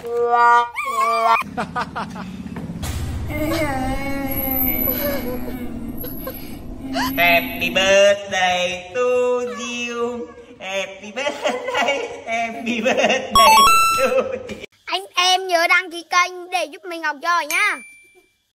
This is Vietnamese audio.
Happy birthday to you. Happy birthday to you. Anh em nhớ đăng ký kênh để giúp mình học giỏi nha.